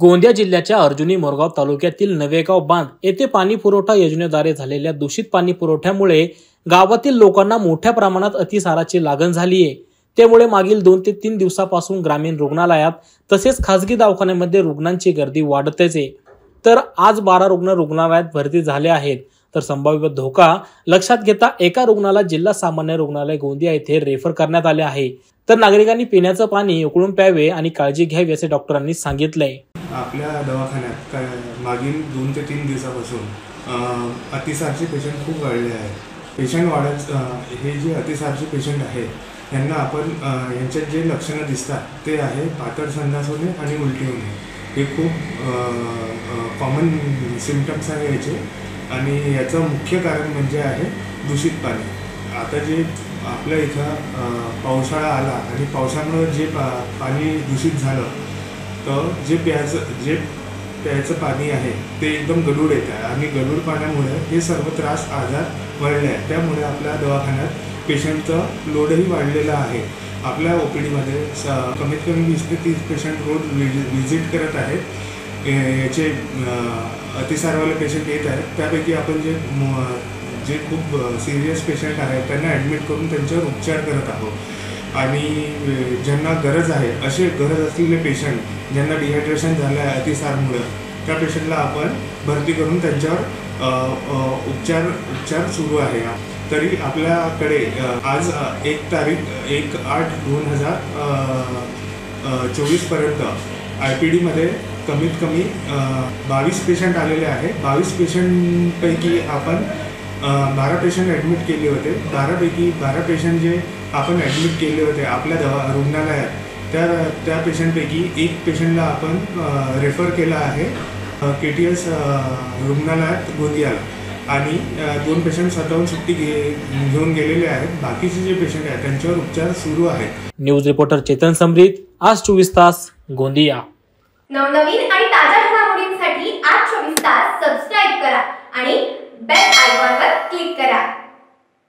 गोंदिया जिल्ह्याच्या अर्जुनी मोरगाव तालुक्यातील नवेगाव बांध येथे पाणी पुरवठा योजनेद्वारे झालेल्या दूषित पाणी पुरवठ्यामुळे गावातील लोकांना मोठ्या प्रमाणात अतिसाराची लागण झाली आहे। त्यामुळे मागील 2 ते 3 दिवसापासून ग्रामीण रुग्णालयात तसेच खासगी दवाखान्यामध्ये रुग्णांची गर्दी वाढतच आहे। तर आज 12 रुग्ण रुग्णालयात भरती झाले आहेत। तर संभाव्य धोका लक्षात घेता एका रुग्णाला जिल्हा सामान्य रुग्णालय गोंदिया येथे रेफर करण्यात आले आहे। तर नागरिकांनी पिण्याचे पाणी उकळून प्यावे आणि काळजी घ्यावी असे डॉक्टरांनी सांगितले। आपल्या दवाखान्यात मागील 2 ते 3 दिवसापासून अतिसारचे पेशंट खूप वाढले आहेत। पेशंट वाढत हे जे अतिसारचे पेशंट आहेत यांना आपण यांच्यात जे लक्षणं दिसतात ते आहे पातळ संडास होणे आणि उलटी होणे। हे खूप कॉमन सिम्पटम्स आहे याचे आणि याचं मुख्य कारण म्हणजे आहे दूषित पाणी। आता जे आपल्या इथं पावसाळा आला आणि पावसामुळे जे पाणी दूषित झालं तर जे प्यायचं पाणी आहे ते एकदम गढूळ येत आहे आणि गढूळ पाण्यामुळे हे सर्व त्रास आजार वाढले आहेत। त्यामुळे आपल्या दवाखान्यात पेशंटचं लोडही वाढलेला आहे। आपल्या ओपीडीमध्ये कमीत कमी 20 ते 30 पेशंट रोज विजिट करत आहेत। याचे अतिसारवाले पेशंट येत आहेत। त्यापैकी आपण जे खूप सिरियस पेशंट आहेत त्यांना ॲडमिट करून त्यांच्यावर उपचार करत आहोत आणि ज्यांना गरज आहे असे गरज असलेले पेशंट ज्यांना डिहायड्रेशन झालं आहे अतिसारमुळे त्या पेशंटला आपण भरती करून त्यांच्यावर उपचार सुरू आहे। तरी आपल्याकडे आज 1/8/2024 पर्यंत IPDमध्ये कमीत कमी 22 पेशंट आलेले आहेत। 22 पेशंटपैकी आपण 12 पेशंट ॲडमिट केले होते। 12 पेशंट जे आपण ॲडमिट केले होते आपल्या रुग्णालयात त्या पेशंटपैकी 1 पेशंटला आपण रेफर केला आहे KTS रुग्णालयात गोंदियाला आणि 2 पेशंट स्वतःहून सुट्टी घेऊन गेलेले आहेत। बाकीचे जे पेशंट आहेत त्यांच्यावर उपचार सुरू आहेत। न्यूज रिपोर्टर चेतन समरीत, आज 24 तास गोंदिया। नवनवीन आणि ताज्या घडामोडींसाठी आज 24 तास सबस्क्राइब करा आणि बेल आयकॉनवर क्लिक करा।